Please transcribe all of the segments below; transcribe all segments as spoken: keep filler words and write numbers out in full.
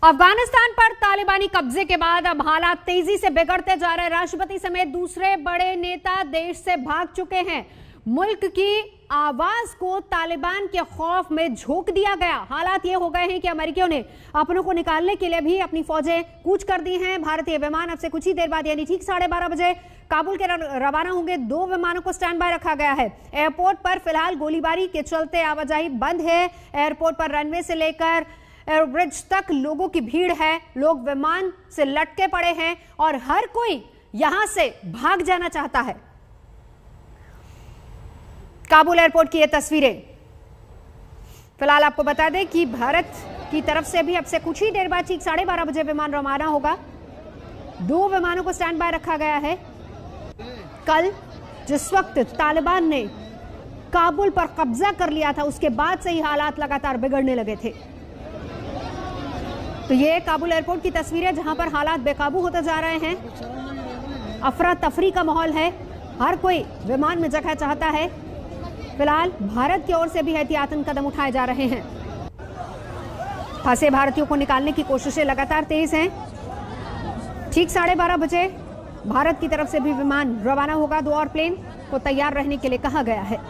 अफगानिस्तान पर तालिबानी कब्जे के बाद अब हालात तेजी से बिगड़ते जा रहे। राष्ट्रपति समेत दूसरे बड़े नेता देश से भाग चुके हैं। मुल्क की आवाज को तालिबान के खौफ में झोंक दिया गया। हालात ये हो गए हैं कि अमेरिकियों ने अपनों को निकालने के लिए भी अपनी फौजें कूच कर दी हैं। भारतीय विमान अब से कुछ ही देर बाद यानी ठीक साढ़े बारह बजे काबुल के रवाना होंगे। दो विमानों को स्टैंड बाय रखा गया है। एयरपोर्ट पर फिलहाल गोलीबारी के चलते आवाजाही बंद है। एयरपोर्ट पर रनवे से लेकर एयरब्रिज तक लोगों की भीड़ है। लोग विमान से लटके पड़े हैं और हर कोई यहां से भाग जाना चाहता है। काबुल एयरपोर्ट की ये तस्वीरें। फिलहाल आपको बता दें कि भारत की तरफ से भी अब से कुछ ही देर बाद ठीक साढ़े बारह बजे विमान रवाना होगा। दो विमानों को स्टैंड बाय रखा गया है। कल जिस वक्त तालिबान ने काबुल पर कब्जा कर लिया था, उसके बाद से ही हालात लगातार बिगड़ने लगे थे। तो ये काबुल एयरपोर्ट की तस्वीर है जहां पर हालात बेकाबू होते जा रहे हैं। अफरा तफरी का माहौल है। हर कोई विमान में जगह चाहता है। फिलहाल भारत की ओर से भी एहतियातन कदम उठाए जा रहे हैं। फंसे भारतीयों को निकालने की कोशिशें लगातार तेज हैं। ठीक साढ़े बारह बजे भारत की तरफ से भी विमान रवाना होगा। दो और प्लेन को तैयार रहने के लिए कहा गया है।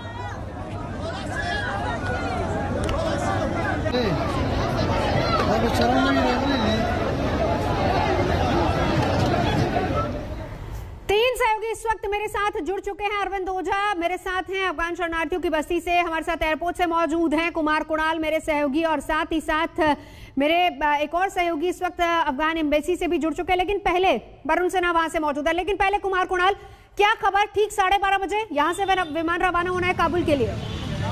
तीन सहयोगी इस वक्त मेरे साथ जुड़ चुके हैं। अरविंद ओझा मेरे साथ हैं अफगान शरणार्थियों की बस्ती से, हमारे साथ एयरपोर्ट से मौजूद हैं कुमार कुणाल मेरे सहयोगी, और साथ ही साथ मेरे एक और सहयोगी इस वक्त अफगान एम्बेसी से भी जुड़ चुके हैं। लेकिन पहले वरुण सिन्हा वहां से मौजूद है। लेकिन पहले कुमार कुणाल, क्या खबर? ठीक साढ़े बारह बजे यहां से विमान रवाना होना है काबुल के लिए।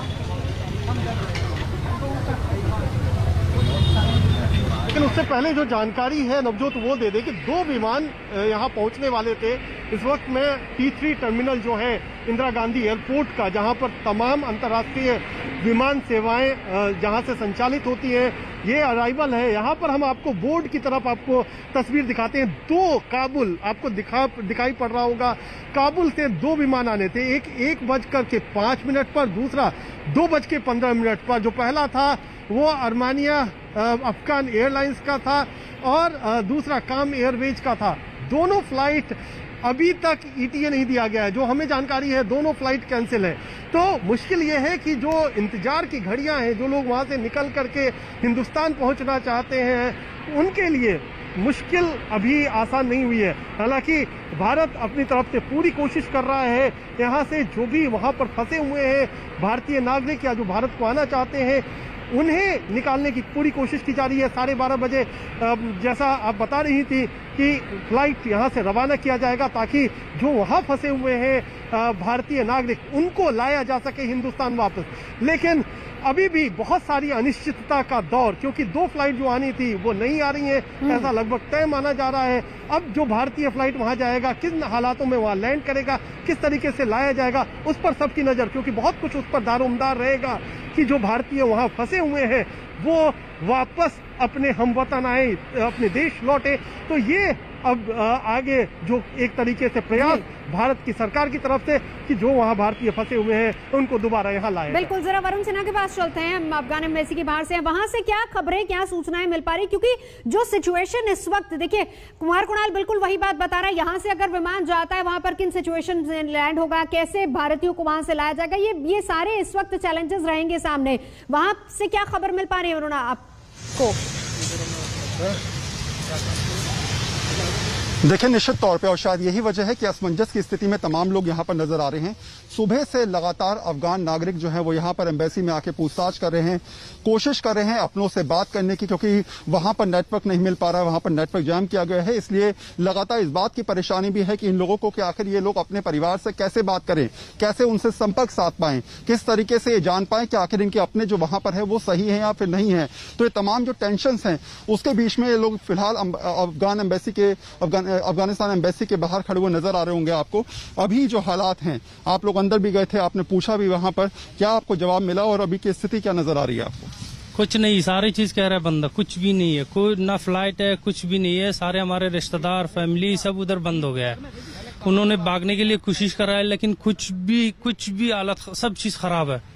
लेकिन उससे पहले जो जानकारी है नवजोत वो दे दे कि दो विमान यहाँ पहुंचने वाले थे। इस वक्त मैं टी थ्री टर्मिनल जो है इंदिरा गांधी एयरपोर्ट का, जहां पर तमाम अंतर्राष्ट्रीय विमान सेवाएं जहां से संचालित होती हैं, ये अराइवल है। यहाँ पर हम आपको बोर्ड की तरफ आपको तस्वीर दिखाते हैं। दो काबुल आपको दिखा दिखाई पड़ रहा होगा। काबुल से दो विमान आने थे। एक एक बजकर के पांच मिनट पर, दूसरा दो बज के पंद्रह मिनट पर। जो पहला था वो अरमानिया अफगान एयरलाइंस का था और दूसरा काम एयरवेज का था। दोनों फ्लाइट अभी तक ईटीए नहीं दिया गया है। जो हमें जानकारी है दोनों फ्लाइट कैंसिल है। तो मुश्किल ये है कि जो इंतजार की घड़ियां हैं, जो लोग वहां से निकल करके हिंदुस्तान पहुंचना चाहते हैं, उनके लिए मुश्किल अभी आसान नहीं हुई है। हालांकि भारत अपनी तरफ से पूरी कोशिश कर रहा है। यहाँ से जो भी वहां पर फंसे हुए हैं भारतीय नागरिक या जो भारत को आना चाहते हैं, उन्हें निकालने की पूरी कोशिश की जा रही है। साढ़े बारह बजे जैसा आप बता रही थी कि फ्लाइट यहां से रवाना किया जाएगा ताकि जो वहां फंसे हुए हैं भारतीय नागरिक, उनको लाया जा सके हिंदुस्तान वापस। लेकिन अभी भी बहुत सारी अनिश्चितता का दौर, क्योंकि दो फ्लाइट जो आनी थी वो नहीं आ रही है, ऐसा लगभग तय माना जा रहा है। अब जो भारतीय फ्लाइट वहां जाएगा, किन हालातों में वहां लैंड करेगा, किस तरीके से लाया जाएगा, उस पर सबकी नजर, क्योंकि बहुत कुछ उस पर दारोमदार रहेगा कि जो भारतीय वहां फंसे हुए हैं वो वापस अपने हमवतन आए, अपने देश लौटे। तो ये अब आगे जो एक तरीके से प्रयास भारत की सरकार की तरफ से कि जो वहां भारतीय फंसे हुए हैं उनको दोबारा यहाँ लाए। बिल्कुल, जरा वरुण सिन्हा के पास चलते हैं। हम अफगान एम्बेसी के बाहर से हैं। वहां से क्या खबरें, क्या सूचनाएं मिल पा रही? क्योंकि जो सिचुएशन इस वक्त, देखिए कुमार कुणाल बिल्कुल वही बात बता रहा है। यहाँ से अगर विमान जाता है वहां पर किन सिचुएशन में लैंड होगा, कैसे भारतीयों को वहां से लाया जाएगा, ये ये सारे इस वक्त चैलेंजेस रहेंगे सामने। वहां से क्या खबर मिल पा रही है वरुण आपको? देखिए, निश्चित तौर पे, और शायद यही वजह है कि असमंजस की स्थिति में तमाम लोग यहाँ पर नजर आ रहे हैं। सुबह से लगातार अफगान नागरिक जो है वो यहाँ पर एम्बेसी में आके पूछताछ कर रहे हैं, कोशिश कर रहे हैं अपनों से बात करने की, क्योंकि वहां पर नेटवर्क नहीं मिल पा रहा है, वहां पर नेटवर्क जाम किया गया है। इसलिए लगातार इस बात की परेशानी भी है कि इन लोगों को कि आखिर ये लोग अपने परिवार से कैसे बात करें, कैसे उनसे संपर्क साध पाएं, किस तरीके से ये जान पाएं कि आखिर इनके अपने जो वहां पर है वो सही है या फिर नहीं है। तो ये तमाम जो टेंशन हैं उसके बीच में ये लोग फिलहाल अफगान एम्बेसी के अफगान अफगानिस्तान एम्बेसी के बाहर खड़े हुए नजर आ रहे होंगे आपको। अभी जो हालात हैं, आप लोग अंदर भी गए थे, आपने पूछा भी वहां पर, क्या आपको जवाब मिला और अभी की स्थिति क्या नजर आ रही है आपको? कुछ नहीं, सारी चीज कह रहा है बंदा, कुछ भी नहीं है, कोई ना फ्लाइट है, कुछ भी नहीं है। सारे हमारे रिश्तेदार, फैमिली सब उधर बंद हो गया है। उन्होंने भागने के लिए कोशिश करा है, लेकिन कुछ भी कुछ भी हालत, सब चीज खराब है।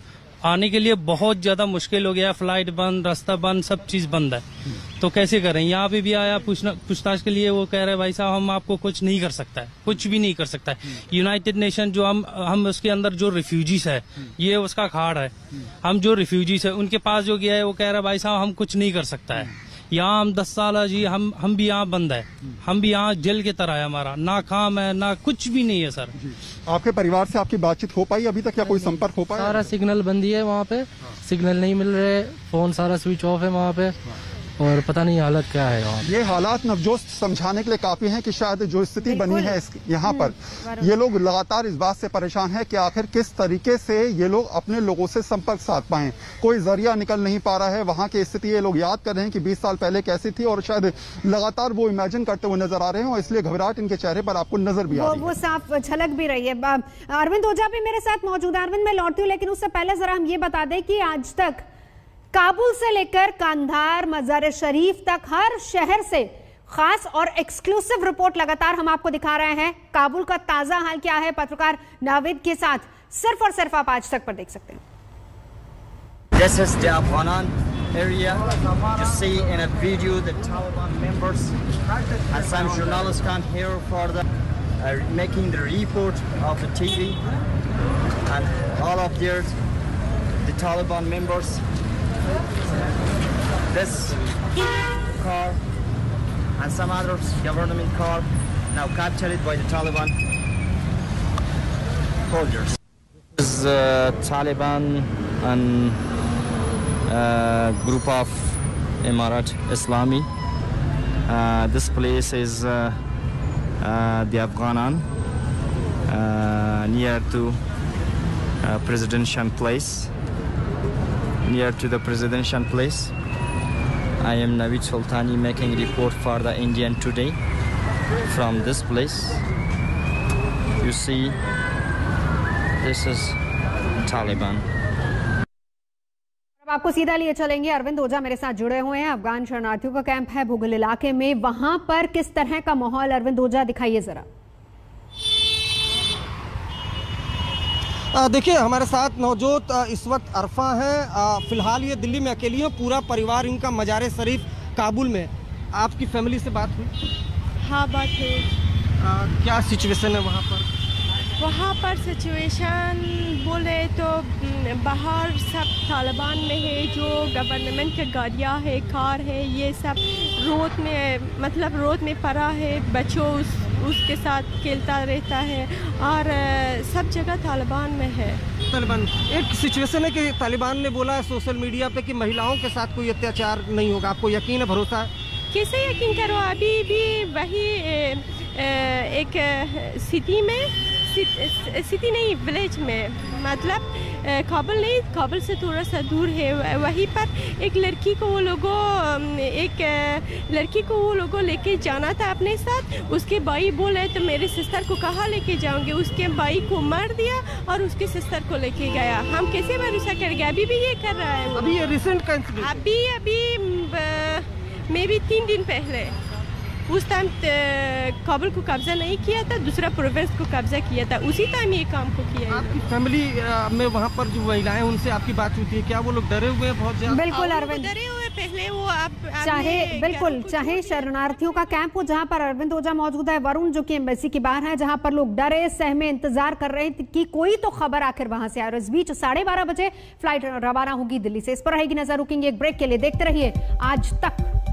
आने के लिए बहुत ज्यादा मुश्किल हो गया, फ्लाइट बंद, रास्ता बंद, सब चीज बंद है। तो कैसे करें? यहाँ पे भी आया पूछताछ के लिए, वो कह रहे भाई साहब हम आपको कुछ नहीं कर सकता है, कुछ भी नहीं कर सकता है। यूनाइटेड नेशन जो हम हम उसके अंदर जो रिफ्यूजीज है, ये उसका कार्ड है। हम जो रिफ्यूजीज है उनके पास जो गया है, वो कह रहा है भाई साहब हम कुछ नहीं कर सकता है। यहाँ हम दस साल है जी, हम हम भी यहाँ बंद है, हम भी यहाँ जेल की तरह है, हमारा ना काम है ना कुछ भी नहीं है सर। आपके परिवार से आपकी बातचीत हो पाई अभी तक या कोई संपर्क हो पाया? सारा सिग्नल बंदी है वहाँ पे, सिग्नल नहीं मिल रहे, फोन सारा स्विच ऑफ है वहाँ पे, और पता नहीं हालत क्या है वहाँ। ये हालात नवजोत समझाने के लिए काफी हैं कि शायद जो स्थिति बनी है यहाँ पर, ये लोग लगातार इस बात से परेशान है कि आखिर किस तरीके से ये लोग अपने लोगों से संपर्क साध पाएं। कोई जरिया निकल नहीं पा रहा है। वहाँ की स्थिति ये लोग याद कर रहे हैं कि बीस साल पहले कैसी थी, और शायद लगातार वो इमेजिन करते हुए नजर आ रहे हैं, और इसलिए घबराहट इनके चेहरे पर आपको नजर भी आ रही है। वो साफ झलक भी रही है। अरविंद ओझा भी मेरे साथ मौजूद है। अरविंद, मैं लौटती हूँ, लेकिन उससे पहले जरा हम ये बता दें कि आज तक काबुल से लेकर कांधार, मजार शरीफ तक हर शहर से खास और एक्सक्लूसिव रिपोर्ट लगातार हम आपको दिखा रहे हैं। काबुल का ताजा हाल क्या है, पत्रकार नाविद के साथ सिर्फ और सिर्फ आप आज तक पर देख सकते हैं। This is the Afghanan area. You see in a video the Taliban members and some journalists come here for the uh, making the report of the T V, and all of their the Taliban members. This car and some other government car now captured by the Taliban soldiers. This is uh, Taliban and uh, group of Emirat Islami. Uh, this place is uh, uh, the Afghanan uh, near to uh, presidential place. Near to the presidential place. I am Navid Sultani making report for the Indian Today from this place. You see, this is Taliban. अब आपको सीधा लिए चलेंगे। अरविंद ओझा मेरे साथ जुड़े हुए हैं। अफगान शरणार्थियों का कैंप है भूगल इलाके में, वहां पर किस तरह का माहौल, अरविंद ओझा दिखाइए जरा। देखिए, हमारे साथ नवजोत इस वक्त अरफा हैं। फिलहाल ये दिल्ली में अकेली हैं, पूरा परिवार इनका मजार शरीफ काबुल में। आपकी फैमिली से बात हुई? हाँ, बात हुई। क्या सिचुएशन है वहाँ पर? वहाँ पर सिचुएशन बोले तो बाहर सब तालिबान में है, जो गवर्नमेंट के गाड़ियाँ है, कार है, ये सब रोड में मतलब रोड में पड़ा है। बच्चों उस उसके साथ खेलता रहता है, और सब जगह तालिबान में है। तालिबान एक सिचुएशन है कि तालिबान ने बोला है सोशल मीडिया पे कि महिलाओं के साथ कोई अत्याचार नहीं होगा। आपको यकीन है, भरोसा है? कैसे यकीन करो, अभी भी वही एक सिटी में, सिटी नहीं विलेज में, मतलब काबुल नहीं, काबुल से थोड़ा सा दूर है, वहीं पर एक लड़की को वो लोगों एक लड़की को वो लोगों लेके जाना था अपने साथ। उसके भाई बोले तो मेरे सिस्टर को कहाँ लेके जाओगे, उसके भाई को मार दिया और उसके सिस्टर को लेके गया। हम कैसे भरोसा करेंगे? अभी भी ये कर रहा है वो। अभी ये रिसेंट का अभी अभी मे बी तीन दिन पहले उस टाइम काबुल को कब्जा नहीं किया था, दूसरा प्रोविंस को कब्जा किया था, उसी टाइम ये काम को किया। आपकी फैमिली में वहाँ पर जो महिलाएं उनसे आपकी बात होती है, क्या वो लोग डरे हुए हैं बहुत ज्यादा? बिल्कुल अरविंद, डरे हुए पहले वो आप चाहे बिल्कुल चाहे शरणार्थियों का कैंप हो जहां पर अरविंद ओझा मौजूद है, वरुण जो कि एम्बेसी के बाहर है, जहां पर लोग डरे सहमे इंतजार कर रहे हैं कि कोई तो खबर आखिर वहां से आए। और इस बीच साढ़े बारह बजे फ्लाइट रवाना होगी दिल्ली से। इस पर रहेगी नजर, रुकेंगे एक ब्रेक के लिए। देखते रहिए आज तक।